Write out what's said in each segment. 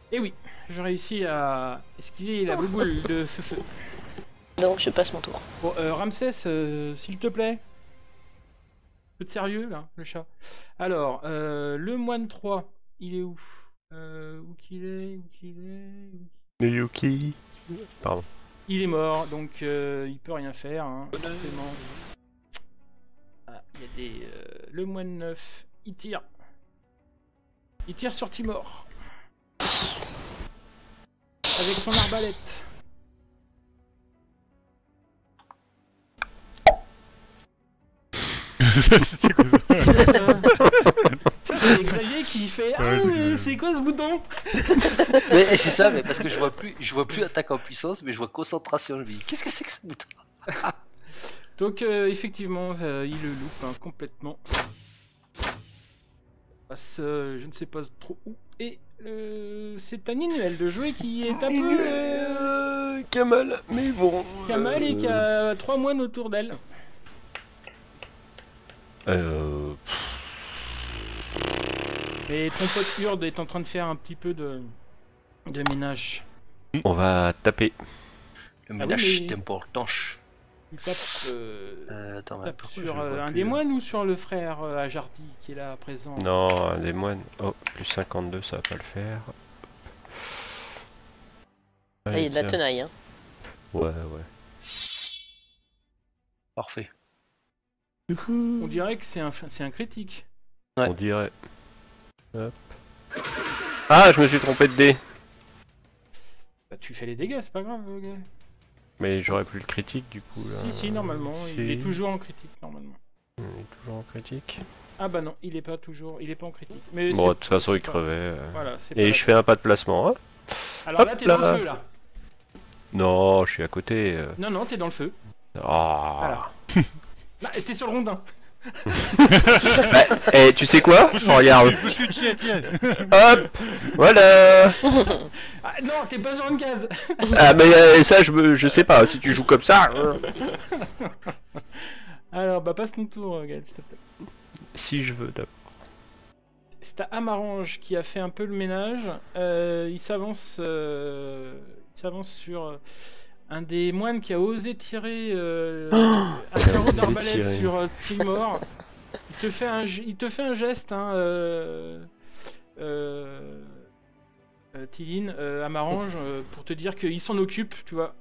Et oui, je réussis à esquiver la boule de feu. Donc je passe mon tour. Bon, Ramsès, s'il te plaît. Un peu de sérieux, là, le chat. Alors, le moine 3, il est où? Où qu'il est? Le Yuki. Pardon. Il est mort, donc il peut rien faire, hein, forcément. Ah, il y a des... le moine 9, il tire. Il tire sur Timor. Avec son arbalète. C'est quoi ça? Ça, c'est Xavier qui fait « Ah, c'est quoi ce bouton ?» Mais c'est ça, mais parce que je vois plus attaque en puissance, mais je vois concentration. Je me dis, qu'est-ce que c'est que ce bouton? Donc effectivement, il le loupe hein, complètement. Passe, je ne sais pas trop où. Et c'est un Inuel de jouer qui est un peu... Kamal, mais bon... Kamal et qui a 3 moines autour d'elle. Et ton pote Urde est en train de faire un petit peu de ménage. On va taper. Le Ah ménage oui, est important. Tu tapes, Attends, tapes pourquoi sur je le vois un plus, des là moines ou sur le frère Ajardi qui est là présent? Non, un des moines. Oh, plus 52, ça va pas le faire. Là, il y a de la tiens. tenaille. Hein. Ouais. Parfait. On dirait que c'est un critique. Ouais. On dirait. Hop. Ah, je me suis trompé de dé. Bah, tu fais les dégâts, c'est pas grave. Gars. Mais j'aurais plus le critique du coup là. Si, normalement. Il Si. est toujours en critique, normalement. Il est toujours en critique. Ah bah non, il est pas toujours, il est pas en critique. Mais Bon, de c'est- toute façon, c'est il pas- crevait. Voilà, c'est Et pas je la fais un pas de placement. Hein. Alors là, Hop t'es dans là. le feu, là. Non, je suis à côté. Non, t'es dans le feu. Ah. Là, t'es sur le rondin. Eh, tu sais quoi? Regarde. Bouge-lui, tiens. Hop. Voilà. Ah, non, t'es pas sur une case. Ah, mais ça, je sais pas. Si tu joues comme ça. Alors, bah passe ton tour, Gaël, s'il te plaît. Si je veux d'abord. C'est à Amarange qui a fait un peu le ménage. Il s'avance sur un des moines qui a osé tirer un carreau osé d'arbalète tirer. sur Timor. Il te fait un geste, hein, Tiline, Amarange, pour te dire qu'il s'en occupe, tu vois.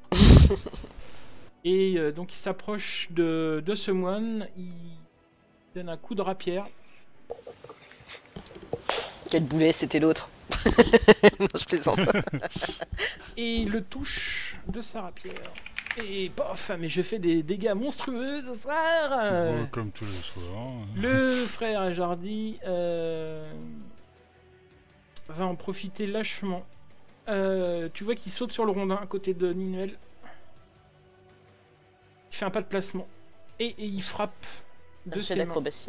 Et donc il s'approche de ce moine, il donne un coup de rapière. Quel boulet, c'était l'autre. Non, je plaisante. Et il le touche de sa rapière. Et pof, mais je fais des dégâts monstrueux ce soir. Comme tous les soirs. Le frère Ajardi va en profiter lâchement. Tu vois qu'il saute sur le rondin à côté de Ninuel. Il fait un pas de placement. Et il frappe de C'est ses mains. l'acrobatie.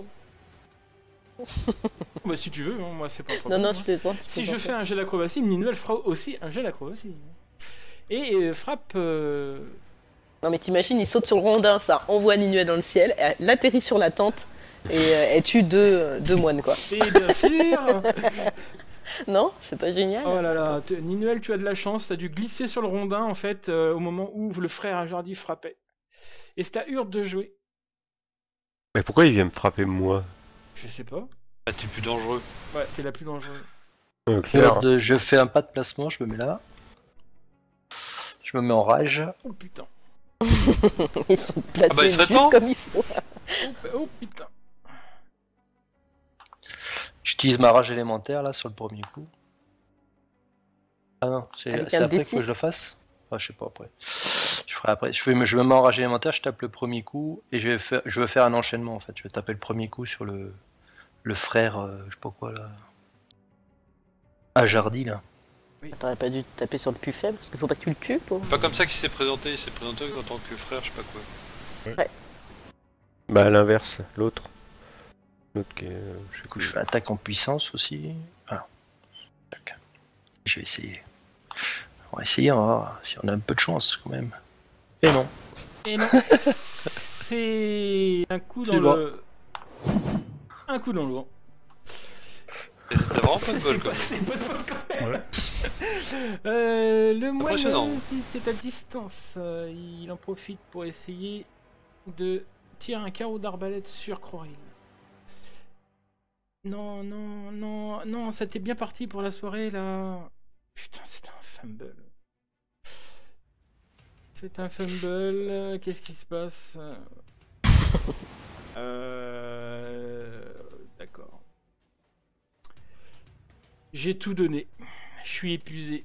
Bah si tu veux, hein, moi c'est pas un Non, problème. non, hein. je plaisante. Si je fais un jet d'acrobatie, Ninuel fera aussi un jet d'acrobatie. Et frappe... Non, mais t'imagines, il saute sur le rondin, ça envoie Ninuel dans le ciel, elle atterrit sur la tente et elle tue deux moines, quoi. Et bien sûr. Non, c'est pas génial. Oh là là, Ninuel, tu as de la chance, t'as dû glisser sur le rondin en fait au moment où le frère Ajardi frappait. Et c'est à Urde de jouer. Mais pourquoi il vient me frapper moi? Je sais pas. Ah, t'es plus dangereux. Ouais, t'es la plus dangereuse. Claire. Je fais un pas de placement, je me mets là. Je me mets en rage. Oh putain. Ils sont placés Ah bah, il serait juste temps. comme il faut. Oh putain. J'utilise ma rage élémentaire là sur le premier coup. Ah non, c'est Avec c'est un après D6. que je le fasse. Ah, je sais pas après. Je ferai après. Je me mets en rage élémentaire, je tape le premier coup et je veux faire un enchaînement en fait. Je vais taper le premier coup sur le frère, je sais pas quoi là. Ajardi là. T'aurais pas dû taper sur le plus faible, parce qu'il faut pas que tu le tues pour... C'est pas comme ça qu'il s'est présenté, il s'est présenté en tant que frère, je sais pas quoi. Bah, à l'inverse, l'autre. L'autre qui est. Je sais Du coup, plus. je fais attaque en puissance aussi. Voilà. Tac. Je vais essayer. On va essayer, on va voir si on a un peu de chance quand même. Et non. Et non. C'est un coup dans Tu vois. le... Un coup dans l'eau. Et c'était vraiment pas de C'est bol, quoi. pas de bol quand même. Ouais. Le moine, Impressionnant. si c'est à distance, il en profite pour essayer de tirer un carreau d'arbalète sur Croril. Non, non, non, non, ça t'est bien parti pour la soirée là. Putain, c'est un fumble. C'est un fumble. Qu'est-ce qui se passe? D'accord. J'ai tout donné. Je suis épuisé.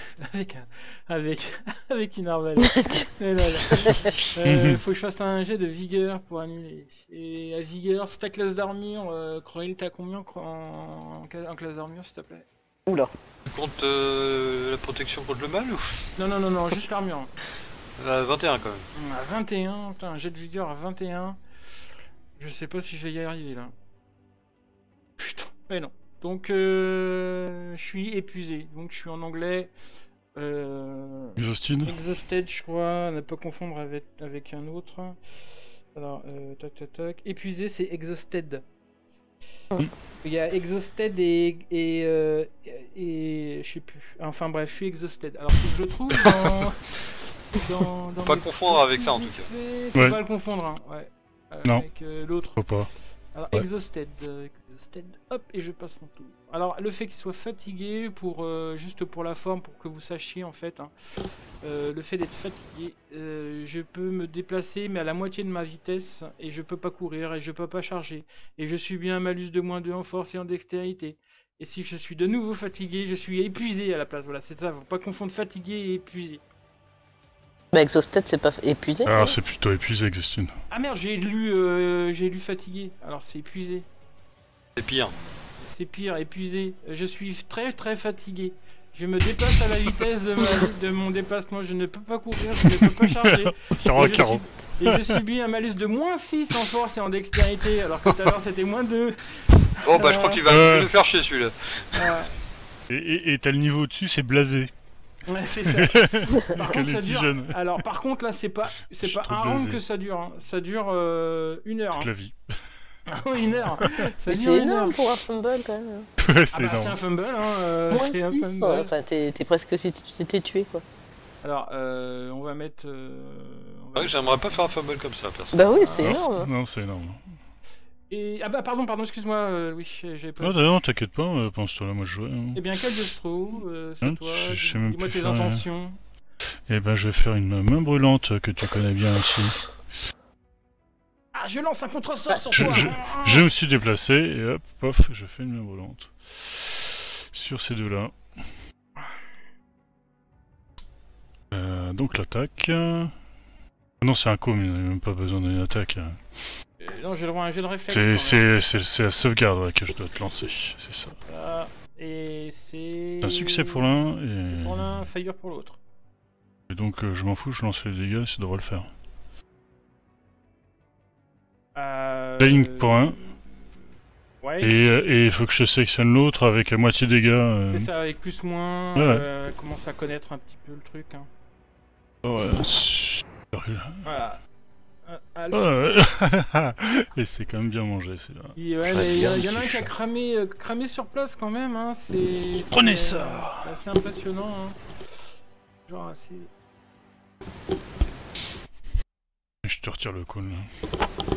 avec une arbalète. Et là, là. Faut que je fasse un jet de vigueur pour annuler. Et à vigueur, c'est ta classe d'armure. Croyez, t'as combien en classe d'armure, s'il te plaît? Oula. Contre la protection contre le mal ou Non, non, non, non, juste l'armure. 21 quand même. À 21, putain, un jet de vigueur à 21. Je sais pas si je vais y arriver là. Putain, mais non. Donc, je suis épuisé. Donc, je suis en anglais. Exhausted. Exhausted, je crois. Ne pas confondre avec un autre. Alors, tac, tac, tac. Épuisé, c'est exhausted. Il y a exhausted et je sais plus. Enfin bref, je suis exhausted. Alors, faut que je le trouve dans Pas mes confondre avec ça en tout cas. Faut Ouais. pas le confondre, hein. Ouais. Non. Avec l'autre. Faut pas. Alors, Ouais. exhausted, hop, et je passe mon tour. Alors, le fait qu'il soit fatigué, juste pour la forme, pour que vous sachiez en fait, hein, le fait d'être fatigué, je peux me déplacer, mais à la moitié de ma vitesse, et je peux pas courir, et je peux pas charger. Et je subis un malus de -2 en force et en dextérité. Et si je suis de nouveau fatigué, je suis épuisé à la place. Voilà, c'est ça, faut pas confondre fatigué et épuisé. Mais exhausted, c'est pas épuisé. Ah, c'est plutôt épuisé, Exhausted. Ah merde, j'ai lu fatigué. Alors, c'est épuisé. C'est pire. C'est pire, épuisé. Je suis très très fatigué. Je me déplace à la vitesse de mon déplacement. Je ne peux pas courir, je ne peux pas charger. Tire un Et carreau. et je subis un malus de -6 en force et en dextérité, alors que tout à l'heure c'était -2. Oh bah je crois qu'il va nous faire chier celui-là. Et t'as le niveau au-dessus, c'est blasé. Ouais, c'est ça. Par Quel contre, ça petit dure. jeune. Alors, par contre, là, c'est pas suis trop un round blasé. que ça dure. Hein. Ça dure 1 heure. Toute Hein. la vie. Oh, 1 heure. Ça Mais dure c'est 1 heure. énorme pour un fumble quand même. Ouais, Ah c'est bah, c'est énorme. un fumble. Moi C'est un aussi, fumble. enfin, t'es presque si tu t'étais tué quoi. Alors, on va mettre. Ouais, j'aimerais pas faire un fumble comme ça, perso. Bah oui, c'est Ah. énorme. Non, c'est énorme. Et ah bah pardon, excuse-moi, oui, j'avais pas. Ah, non, t'inquiète pas, pense-toi là, moi je jouais. hein. Eh bien, quel de Stro, c'est Hein, toi. je sais même Dis-moi plus tes faire, intentions. Eh ben, je vais faire une main brûlante que tu connais bien aussi. Ah, je lance un contre-sort sur Je, toi. je- je me suis déplacé et hop, pof, je fais une main brûlante. Sur ces deux-là. Donc l'attaque. Ah non, c'est un com, il n'y a même pas besoin d'une attaque. Non, j'ai le droit à un jet de réflexe. quand même. C'est la sauvegarde ouais, que je dois te lancer, c'est ça. Ça, et c'est. Un succès pour l'un Pour l'un, failure pour l'autre. et donc je m'en fous, je lance les dégâts, ça devrait le faire. Dying pour un. Ouais. Et il faut que je sélectionne l'autre avec à moitié dégâts. C'est ça, avec plus moins. Ouais. Commence à connaître un petit peu le truc. Hein. Ouais, c'est- Voilà. Ouais. Et c'est quand même bien mangé, c'est là. Ouais, mais il y en a un qui a cramé sur place quand même. Hein. Prenez c'est- ça. C'est assez impressionnant. Hein. Genre assez. Je te retire le cône là.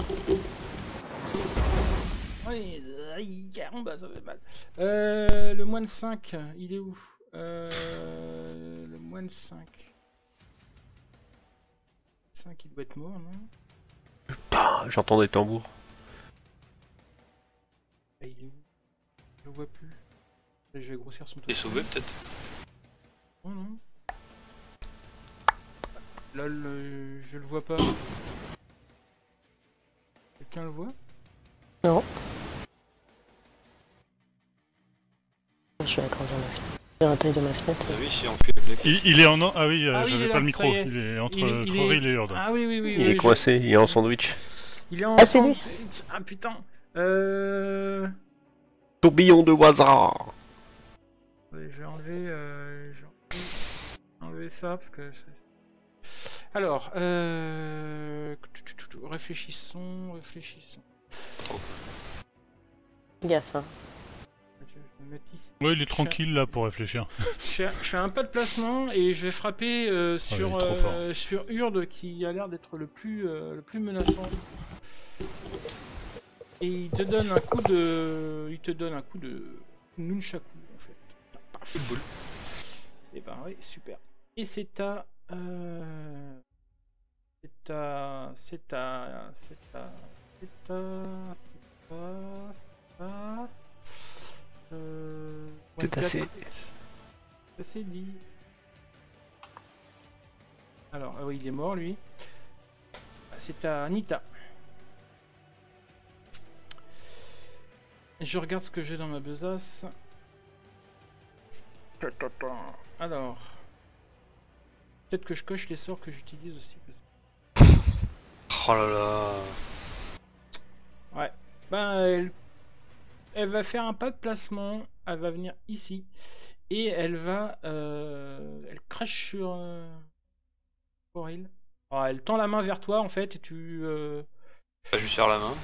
Oui, aïe, caramba, ça fait mal. Le moine 5, il est où? Le moine 5. 5, il doit être mort, non? Ah, j'entends des tambours. Ah, il est où? Je le vois plus. Allez, je vais grossir son Il est totem. sauvé peut-être. Non, non. Lol, je le vois pas. Quelqu'un le voit? Non. Je vais agrandir ma fenêtre. J'ai la taille de ma fenêtre. Ah oui, il s'est enfui avec la queue. Il est en... Ah oui, Ah oui, il est j'avais là, pas le micro. ça y est. Il est entre Il est- Crowry et Horde. Ah oui, oui, oui. Il oui, est coincé, il est en sandwich. Il est en. Ah, c'est lui. Ah putain. Tourbillon de hasard. Ouais, je vais enlever ça parce que. Alors, réfléchissons. Gaffe, hein. Je vais me mettre ici. Ouais, il est tranquille là pour réfléchir. Je fais un pas de placement et je vais frapper il est trop fort. sur Urde qui a l'air d'être le plus menaçant. Et il te donne un coup de nunchaku en fait. Paf. Et ben oui, super. Et c'est à C'est assez. C'est dit. Alors, ah oui, il est mort lui. C'est à Anita. Je regarde ce que j'ai dans ma besace. Alors, peut-être que je coche les sorts que j'utilise aussi. Oh là là. Ouais. Ben, elle va faire un pas de placement. Elle va venir ici et elle va, elle crache sur Coril. Alors, elle tend la main vers toi en fait et tu. Je lui serre la main.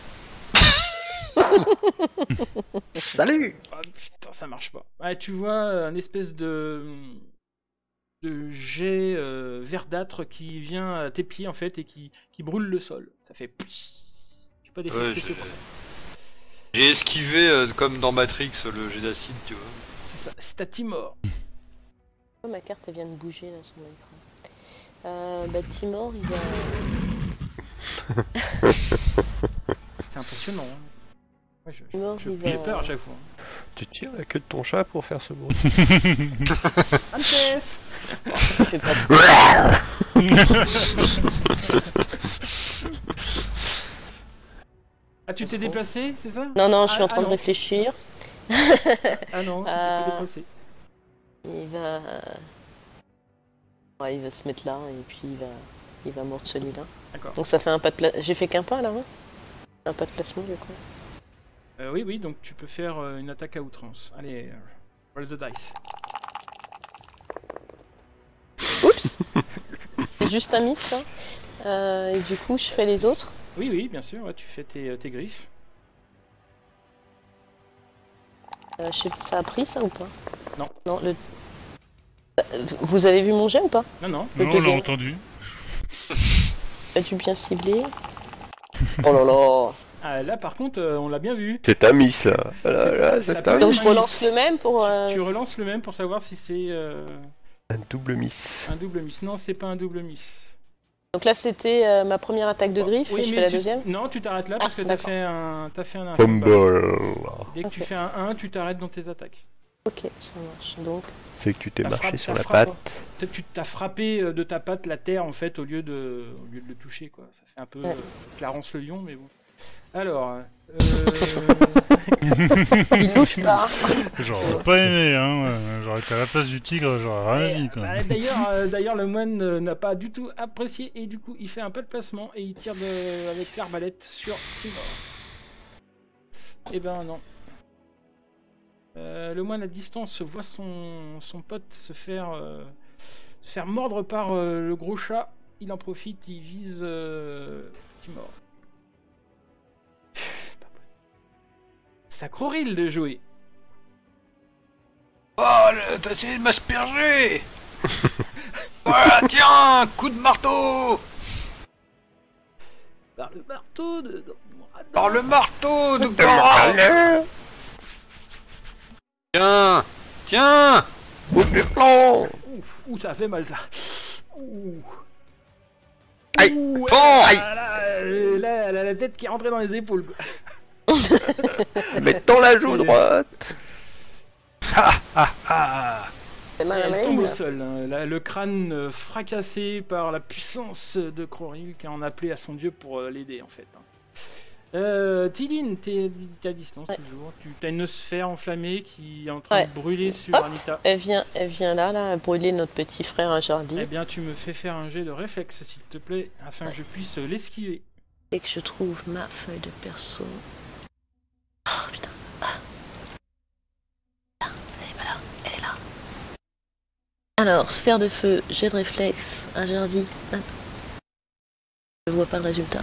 Salut. Ah, putain, ça marche pas. Ouais, tu vois un espèce de jet verdâtre qui vient à tes pieds en fait et qui brûle le sol. Ça fait. J'ai pas d'effet Ouais, spéciaux pour ça. J'ai esquivé comme dans Matrix le jet d'acide, tu vois. C'est ça. C'est à Timor. Oh, ma carte elle vient de bouger là sur mon écran. Bah Timor il va. C'est impressionnant. Hein. Ouais, Timor, il va- j'ai peur à chaque fois. Tu tires la queue de ton chat pour faire ce bruit. Antes. Je fais pas trop. Ah, tu t'es déplacé, c'est ça? Non, non, je suis en Ah, train de non. réfléchir. Ah non, tu t'es pas déplacé. Il va. Ouais, il va se mettre là et puis il va mordre celui-là. D'accord. Donc ça fait un pas de placement. J'ai fait qu'un pas là, hein. Un pas de placement du coup. Oui, oui, donc tu peux faire une attaque à outrance. Allez, roll the dice. Oups. C'est juste un miss ça. Et du coup, je fais les autres. Oui, oui, bien sûr, ouais, tu fais tes griffes. Je sais pas, ça a pris ça ou pas? Non. Non, le. Vous avez vu mon jet ou pas? Non, non. Le Non, on l'a deuxième. entendu. As-tu bien ciblé? Oh là là. Ah, là, par contre, on l'a bien vu. C'est ta miss là. Ça C'est peut- un Donc miss. je relance le même pour. Tu relances le même pour savoir si c'est Un double miss. un double miss. Non, c'est pas un double miss. Donc là c'était ma première attaque de griffe Oui, et je mais fais la si- deuxième. Non, tu t'arrêtes là parce Ah, que d'accord. t'as fait un Fumble. Dès que tu Ok. fais un 1, tu t'arrêtes dans tes attaques. Ok, ça marche. Donc. C'est que tu t'es Ta marché frappe- sur ta la frappe. patte. Peut-être que tu t'as frappé de ta patte la terre en fait au lieu de le toucher quoi. Ça fait un peu Ouais. Clarence le lion mais bon. Alors, Il bouge pas. J'aurais pas aimé, hein. J'aurais été à la place du tigre, j'aurais rien dit quoi. bah, d'ailleurs le moine n'a pas du tout apprécié et du coup il fait un pas de placement et il tire avec l'arbalète sur Timor. Eh ben non. Le moine à distance voit son pote se faire mordre par le gros chat. Il en profite, il vise Timor. C'est pas possible. Ça crorille de jouer. Oh, t'as essayé de m'asperger. Voilà, tiens, coup de marteau. Par le marteau de... Par le marteau de Gora. Tiens, tiens. Ouh, ça fait mal ça. Ouh. Aïe. Ouh, Oh, aïe. là, elle a la tête qui est rentrée dans les épaules. Quoi. Mettons la joue droite. C'est mal à Elle la tombe au main. sol, hein. Le crâne fracassé par la puissance de Croril qui en a appelé à son dieu pour l'aider en fait. Tidine, t'es à distance Ouais. toujours. Tu as une sphère enflammée qui est en train Ouais. de brûler sur Hop. Anita. Elle vient là, brûler notre petit frère à Jardy. Eh bien, tu me fais faire un jet de réflexe s'il te plaît, afin que je puisse l'esquiver. Et que je trouve ma feuille de perso. Oh putain. Ah. Putain, elle est pas là, elle est là. Alors, sphère de feu, jet de réflexe, un Jardy. Hop. Je vois pas le résultat.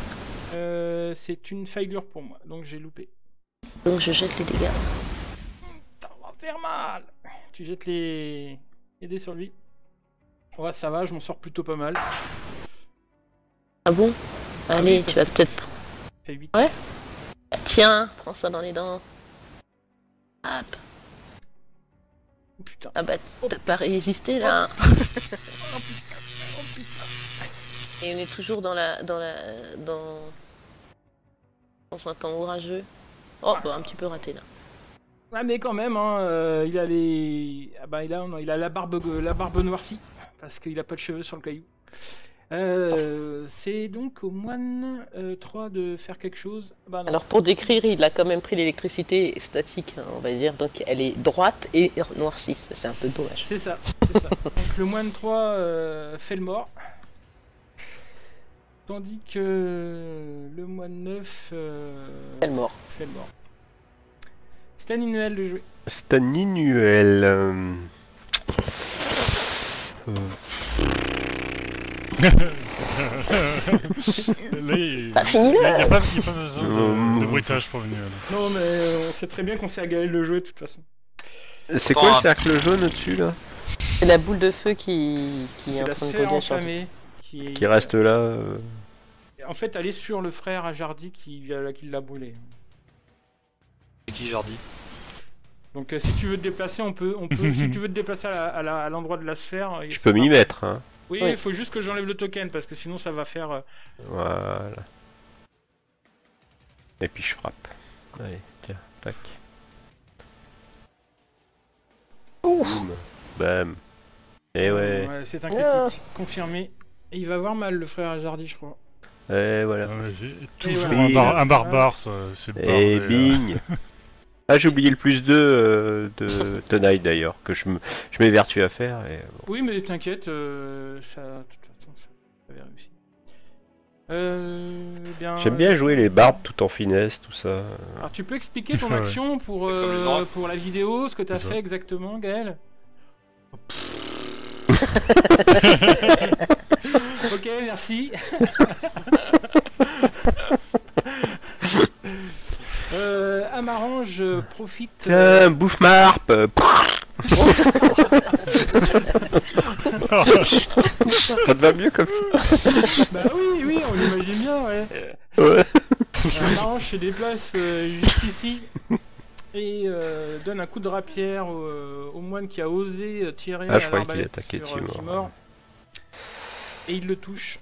C'est une failure pour moi, donc j'ai loupé. Donc je jette les dégâts. faire mal. Tu jettes les dés sur lui. Ouais, ça va, je m'en sors plutôt pas mal. Ah bon? Allez, oui, tu vas peut-être... Fait 8. Ouais. Tiens, prends ça dans les dents. Hop. Oh putain. Ah bah, t'as pas résisté là. Oh putain. Oh putain. Et on est toujours dans un temps orageux. Oh, bah un petit peu raté là. Ouais, mais quand même, hein, il a les... Ah bah, il a la barbe noircie. Parce qu'il a pas de cheveux sur le caillou. C'est donc au moine 3 de faire quelque chose. Bah non. Alors pour décrire, il a quand même pris l'électricité statique, hein, on va dire. Donc elle est droite et noircie. C'est un peu dommage. C'est ça, c'est ça. Donc le moine 3 fait le mort. Tandis que le moine 9 Elle est mort. fait le mort. C'est un innuel de jouer. C'est un innuel. Là, il Bah, fini n'y là. a pas besoin de bruitage pour venir. Non mais on sait très bien qu'on sait à Gaël de jouer de toute façon. C'est quoi le cercle jaune au-dessus là? C'est la boule de feu qui est C'est en la train de sphère gauler sur enflammée qui Qui reste là. En fait, elle est sur le frère Ajardi qui l'a brûlé. C'est qui Jardi? Donc si tu veux te déplacer, on peut si tu veux te déplacer à l'endroit de la sphère. Je peux m'y mettre, hein. Oui, Oui. il faut juste que j'enlève le token parce que sinon ça va faire. Voilà. Et puis je frappe. Allez, tiens, tac. Boum. Bam. Et ouais. C'est un critique confirmé. Et il va avoir mal le frère Ajardi, je crois. Et voilà. Ouais, c'est toujours voilà. un barbare, ça, c'est Et bing. Ah, j'ai oublié le plus 2 de Tonight d'ailleurs, que je m'évertue à faire. Et... bon. Oui, mais t'inquiète, ça, de toute façon, ça avait réussi. Bien, J'aime bien jouer les barbes tout en finesse, tout ça. Alors, tu peux expliquer ton Ouais. action pour la vidéo, ce que t'as C'est ça. fait exactement, Gaël? Ok, merci. Amaran, je profite. Tiens, bouffe ma harpe. Ça te va mieux comme ça? Bah oui, on imagine bien, ouais. Ouais. Amaran se déplace jusqu'ici et donne un coup de rapière au moine qui a osé tirer Ah, je à croyais qu'il l'arbalète attaquait sur Timor. Timor. Et il le touche.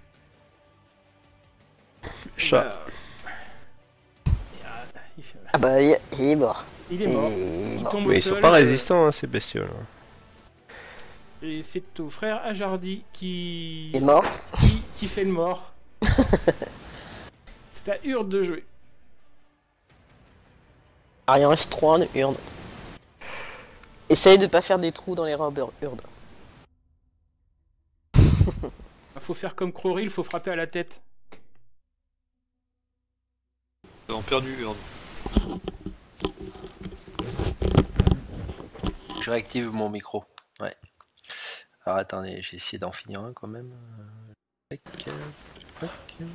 Chat. Bah, il fait- Ah bah il est mort. il est mort. Il est Il mort. tombe Mais au ils sont sol. pas résistants, hein, ces bestioles. Et c'est au frère Ajardi Il est mort. qui fait le mort. C'est à Urde de jouer. Alors il en reste 3 de Urde. Essaye de pas faire des trous dans les robes Urde. Faut faire comme Crowry, il faut frapper à la tête. Ils ont perdu. Je réactive mon micro. Ouais. Alors attendez, j'ai essayé d'en finir un quand même. Tac, tac.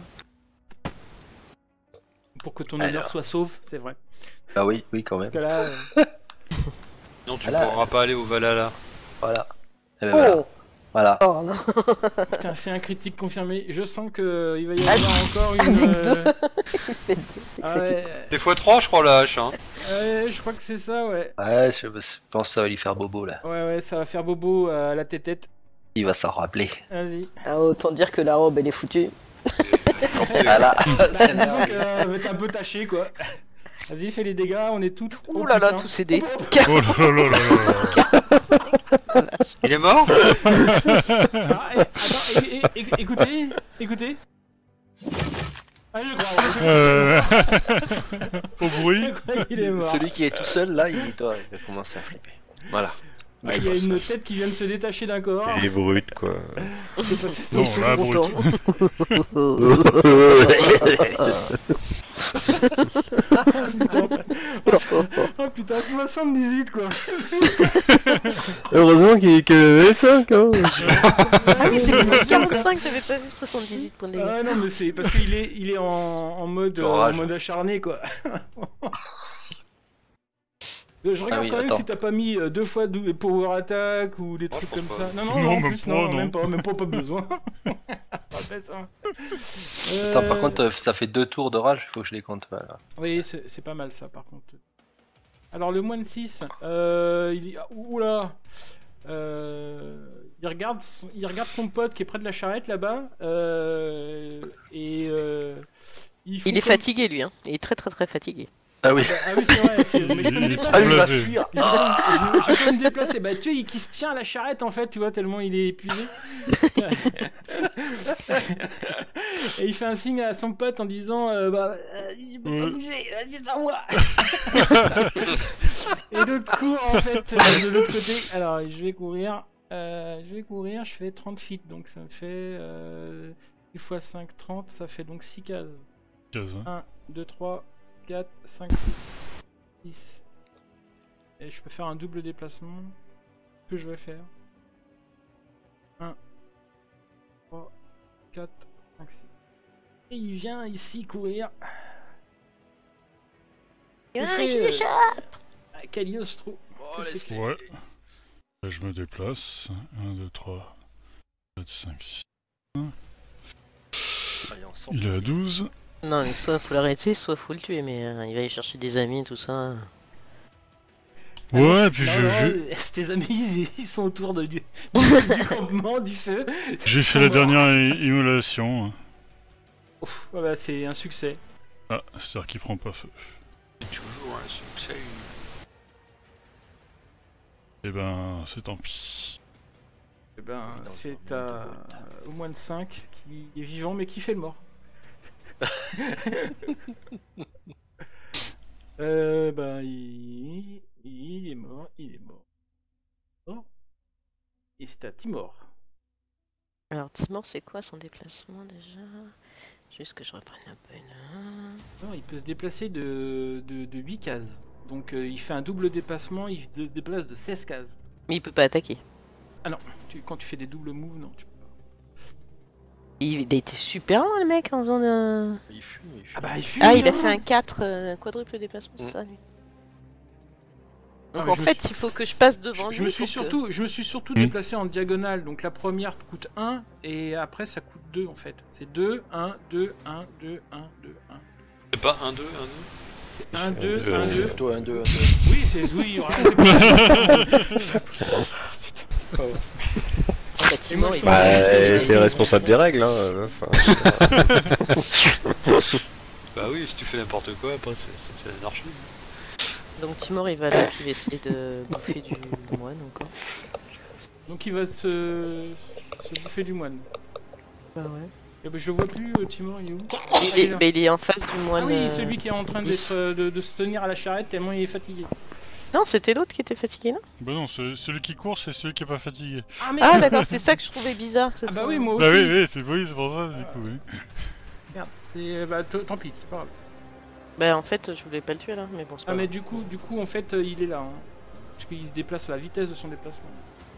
Pour que ton honneur Alors. soit sauve, c'est vrai. Ah oui, oui quand même. Parce que là, Non, tu Voilà. pourras pas aller au Valhalla. Voilà. Et ben voilà. Oh, Voilà. oh non. putain, c'est un critique confirmé. Je sens que il va y avoir encore une. Avec deux. Il fait 2. Ah ouais, C'est x3 je crois la hache hein. ouais, je crois que c'est ça, ouais. Ouais, je pense que ça va lui faire bobo là. Ouais, ça va faire bobo à la tête. Il va s'en rappeler. Vas-y. Ah, autant dire que la robe elle est foutue. Voilà. Bah, disons qu'elle va être un peu tachée, quoi. Vas-y, fais les dégâts, on est toutes. Ouh là là, putain. tous ces dés. Oh là là là là là. Il est mort? Ah, attends, écoutez. Ah, je crois. Au bruit. Je crois qu'il est mort. Celui qui est tout seul là, il va commencer à flipper. Voilà. Ah, il y a une tête qui vient de se détacher d'un corps. Elle est brute, quoi. C'est pas ça. Non, Ils sont là, contents. Oh putain, 78 quoi. Heureusement qu'il avait 5, hein. Ah oui, c'est plus 45, j'avais pas vu 78 points de dégâts. Ah non, mais c'est parce qu'il est, il est en mode, Orage. en mode acharné quoi. Je regarde oui, quand même attends. si t'as pas mis 2 fois power attack ou des trucs je comme pense ça. pas. Non, non, Non, non, en même plus, pas, non, non. même pas besoin. Rappelle ça. Attends, par contre, ça fait 2 tours de rage, il faut que je les compte. Voilà. Oui, c'est pas mal ça par contre. Alors le moine 6, il est... Oula il regarde son pote qui est près de la charrette là-bas. Et... Il est fatigué lui, hein. Il est très fatigué. Ah oui. Ah oui, c'est vrai, mais je peux me Il est déplacer. Ah, lui, il va lavé. fuir. Je peux me déplacer. Bah, tu sais, qui se tient à la charrette en fait, tu vois, tellement il est épuisé. Et il fait un signe à son pote en disant je peux pas bouger, vas-y, c'est à moi. Et l'autre court en fait de l'autre côté. Alors, je vais courir, je fais 30 feet, donc ça me fait 10 x 5, 30, ça fait donc 6 cases. 1, 2, 3, 4, 5, 6, 10. Et je peux faire un double déplacement. Que je vais faire 1, 3, 4, 5, 6. Et il vient ici courir. Ah, il s'échappe. Cagliostro. Oh, laisse-les. Ouais. Là, je me déplace. 1, 2, 3, 4, 5, 6. Allez, on sort. Il est à 12. Non, mais soit faut l'arrêter, soit faut le tuer, mais il va aller chercher des amis, tout ça. Ouais, puis Tes amis, ils sont autour du campement, du feu. j'ai fait la dernière immolation. Ouf, ouais, bah, c'est un succès. Ah, c'est-à-dire qu'il prend pas feu. C'est toujours un succès. Eh ben, c'est tant pis. Eh ben, dans c'est le à au moins de 5 qui est vivant mais qui fait le mort. Ben, il est mort, Oh. Et c'est à Timor. Alors, Timor, c'est quoi son déplacement déjà? Juste que je reprenne un peu là. Non, il peut se déplacer de 8 cases. Donc il fait un double déplacement, il se déplace de 16 cases. Mais il peut pas attaquer. Ah non, quand tu fais des doubles moves, non, tu peux pas. Il a été super loin le mec en faisant de... Il fume, il fume. Ah bah il fume. Ah, il a fait un 4 quadruple déplacement, c'est ça lui. Ah, Donc mais en je me fait, il faut que je passe devant lui. Je me suis pour que- surtout déplacé en diagonale, donc la première coûte 1 et après ça coûte 2 en fait. C'est 2, 1, 2, 1, 2, 1, 2, 1. C'est pas 1, 2, 1, 2 1, 2, 1, 2. Toi, 1, 2, 1, 2. Oui, oui, voilà, c'est pas Ah, bah, Timor, il Bah, il- c'est responsable des règles, hein. Enfin, Bah oui, si tu fais n'importe quoi, après c'est anarchie. Donc Timor, il va là, il va essayer de bouffer du moine encore. Donc il va se bouffer du moine. Bah ouais. Et ben je le vois plus, Timor, il est où? Il est en face du moine. Ah oui, celui qui est en train 10. de se tenir à la charrette tellement il est fatigué. Non, c'était l'autre qui était fatigué, non? Bah non, celui qui court, c'est celui qui est pas fatigué. Ah mais Ah d'accord, c'est ça que je trouvais bizarre que ça ah soit... bah oui, moi aussi. Bah oui, c'est pour ça, du coup, oui. Merde. Et bah tant pis, c'est pas grave. Bah en fait, je voulais pas le tuer là, mais bon, c'est pas Ah mais grave. du coup en fait il est là. Hein. Parce qu'il se déplace à la vitesse de son déplacement.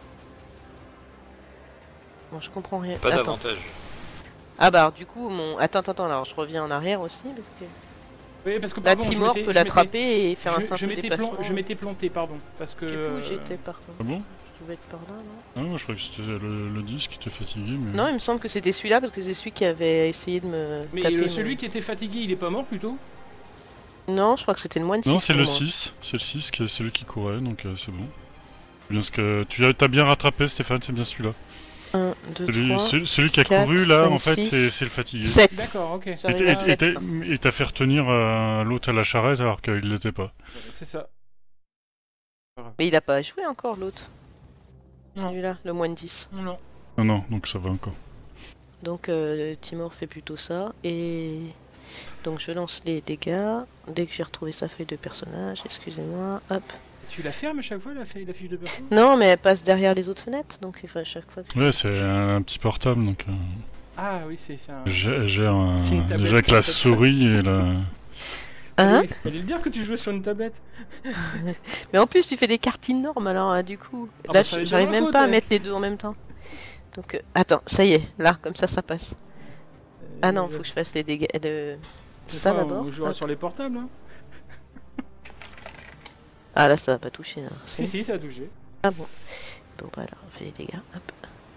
Bon, je comprends rien. Pas Attends. d'avantage. Ah bah alors, du coup, mon... Attends, alors je reviens en arrière aussi, parce que... Oui, parce que Là, pardon, je Timor m'étais- peut je l'attraper et faire un m'étais- simple déplacement. je m'étais planté, pardon. Parce que. Je sais plus où j'étais par contre. Ah bon? Je devais être par là, non? Ah, moi je croyais que c'était le 10 qui était fatigué, mais... Non, il me semble que c'était celui-là, parce que c'est celui qui avait essayé de me Mais taper. celui qui était fatigué, il est pas mort plutôt? Non, je crois que c'était le moine 6. Non, c'est pour le moi. 6. C'est le 6 qui est celui qui courait, donc c'est bon. Bien ce que t'as bien rattrapé, Stéphane, c'est bien celui-là. 1, 2, 3, Celui qui a 4, couru, là, 5, en fait, 6, c'est le fatigué. 7. D'accord, ok. J'arrive à 7. Et t'as fait retenir l'autre à la charrette alors qu'il l'était pas. C'est ça. Mais il a pas joué encore l'autre. Non. Celui-là, le moine 10. Non. Non, non, donc ça va encore. Donc Timor fait plutôt ça. Et donc je lance les dégâts. Dès que j'ai retrouvé sa feuille de personnage, excusez-moi, hop. Tu la fermes à chaque fois la fiche de perso? Non, mais elle passe derrière les autres fenêtres, donc il faut à chaque fois que... Ouais, c'est un petit portable, donc... Ah oui, c'est un. J'ai C'est une tablette, déjà avec la en fait. souris et la... Hein? Fallait le dire que tu jouais sur une tablette. Mais en plus, tu fais des cartes énormes, alors du coup... Ah Là, bah, ça va être j'arrive de ma même faute, pas à ouais. mettre les deux en même temps. Donc, attends, ça y est, là, comme ça passe. Ah non, faut que je fasse les dégâts de... Ça d'abord. On jouera Hop. sur les portables. Hein. Ah là, ça va pas toucher. Hein. Si, ça a touché. Ah bon. Bon, bah alors, on fait les dégâts. Hop.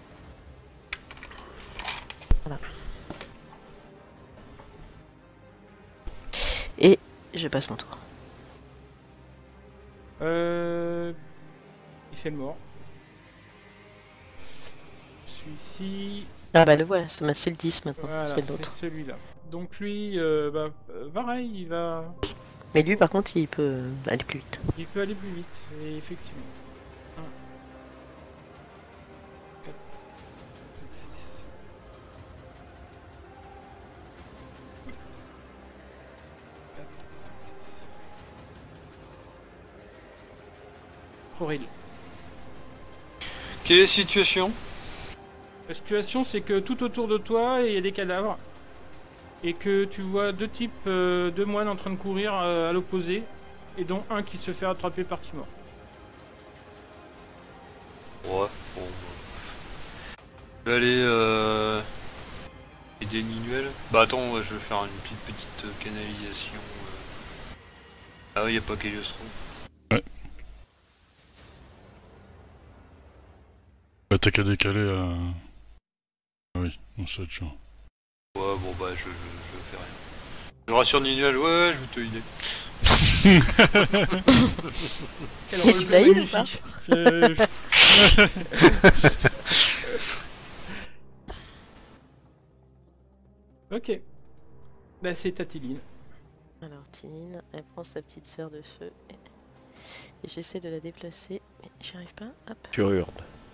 Voilà. Et je passe mon tour. Il fait le mort. Celui-ci... Ah bah le voilà, c'est le 10 maintenant, Voilà, c'est c'est l'autre. celui-là. Donc lui, pareil, il va... Mais lui par contre, il peut aller plus vite. Il peut aller plus vite, et effectivement. 1, 4, 5, 6. Aurélien. Quelle est la situation? La situation, c'est que tout autour de toi, il y a des cadavres. Et que tu vois deux types, deux moines en train de courir à l'opposé. Et dont un qui se fait attraper par Timor. Ouais, bon. Je vais aller aider Ninuel. Bah attends, ouais, je vais faire une petite canalisation. Ah oui, y a pas Cagliostro. Bah t'as qu'à décaler à... Ah oui, on sait déjà. Ouais, bon bah je fais rien. Je rassure Ninuel, ouais, je vais te aider. Quel Tu l'as roleplay eu ou magnifique. Ok. Bah c'est Tatiline. Alors Tine, elle prend sa petite sœur de feu et j'essaie de la déplacer, mais j'y arrive pas. Hop. Tu hurles.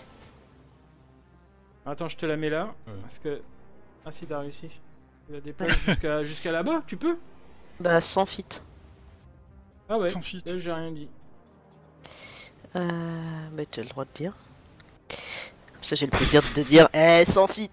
Attends, je te la mets là. Ouais. Parce que... Ah si, t'as réussi. Tu la déplaces jusqu'à là-bas, tu peux? Bah sans fit. Ah ouais, Sans fit. là, j'ai rien dit. Bah tu as le droit de dire. Comme ça j'ai le plaisir de te dire, sans fit.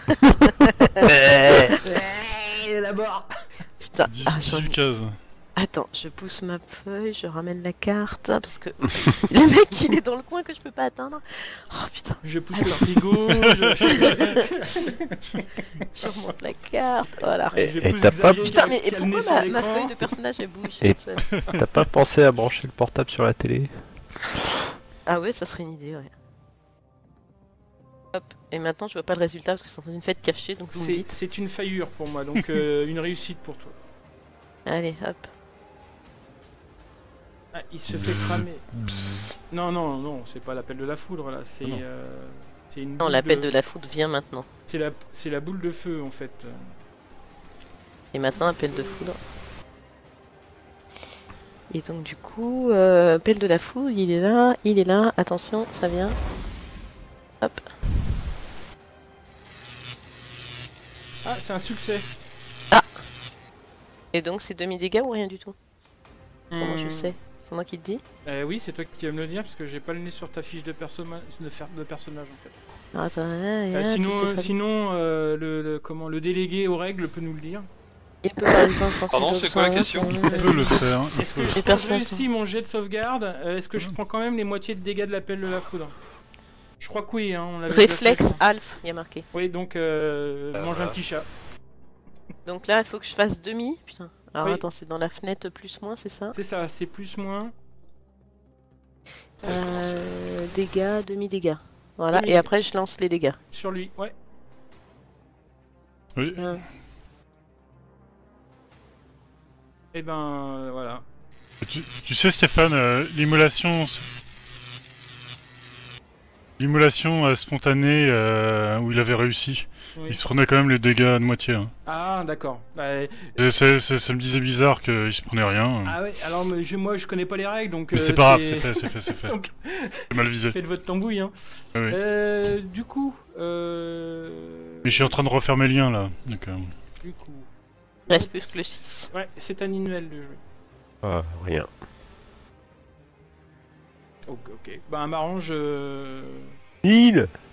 D'abord. Putain, 18 cases. Attends, je pousse ma feuille, je ramène la carte, parce que le mec il est dans le coin que je peux pas atteindre. Oh putain, Je pousse le frigo, je remonte la carte, voilà. Et je pousse t'as pas- Xavier Putain, qui a- mais qui a le pourquoi nez sur ma l'écran. feuille de personnage elle bouge Et- toute seule? T'as pas pensé à brancher le portable sur la télé? Ah ouais, ça serait une idée, ouais. Hop, et maintenant je vois pas le résultat parce que c'est une fête cachée, donc vous me dites. C'est une faillure pour moi, donc une réussite pour toi. Allez, hop. Ah, il se fait cramer. Non, c'est pas l'appel de la foudre là, c'est Ah non. c'est une Non, boule l'appel de la foudre vient maintenant. C'est la boule de feu en fait. Et maintenant, appel de foudre. Et donc du coup, appel de la foudre, il est là, attention, ça vient. Hop. Ah, c'est un succès. Et donc c'est demi-dégâts ou rien du tout? Comment je sais? C'est moi qui te dis? Oui, c'est toi qui vas me le dire parce que j'ai pas le nez sur ta fiche de personnage en fait. Ah, attends, Sinon, le délégué aux règles peut nous le dire. il peut par exemple penser Pardon, d'autres c'est quoi la sens, question? ouais. Il peut le faire. Est-ce que Les quand je personnages réussis mon jet de sauvegarde, est-ce que je prends quand même les moitiés de dégâts de l'appel de la foudre? Je crois que oui, hein, on l'avait déjà Réflexe fait. Alf, il y a marqué. Oui, donc mange un petit chat. Donc là, il faut que je fasse demi. Putain. Alors Oui. attends, c'est dans la fenêtre plus moins, c'est ça? C'est ça, c'est plus moins. Dégâts, demi-dégâts. Voilà, Demi- et après je lance les dégâts. Sur lui, ouais. Oui. Et ben voilà. Tu sais Stéphane, l'immolation spontanée où il avait réussi, Oui. il se prenait quand même les dégâts de moitié. Hein. Ah d'accord. Bah, Et ça me disait bizarre qu'il se prenait rien. ah ouais, alors moi je connais pas les règles donc. Mais c'est pas grave, c'est fait. Donc J'ai mal visé. faites votre tambouille hein. Ah oui. Du coup. Mais je suis en train de refaire mes liens là. Donc, Du coup. Il reste plus que le 6. Ouais, c'est un annuel de jeu. Ah, rien. Ok. Bah m'arrange. Il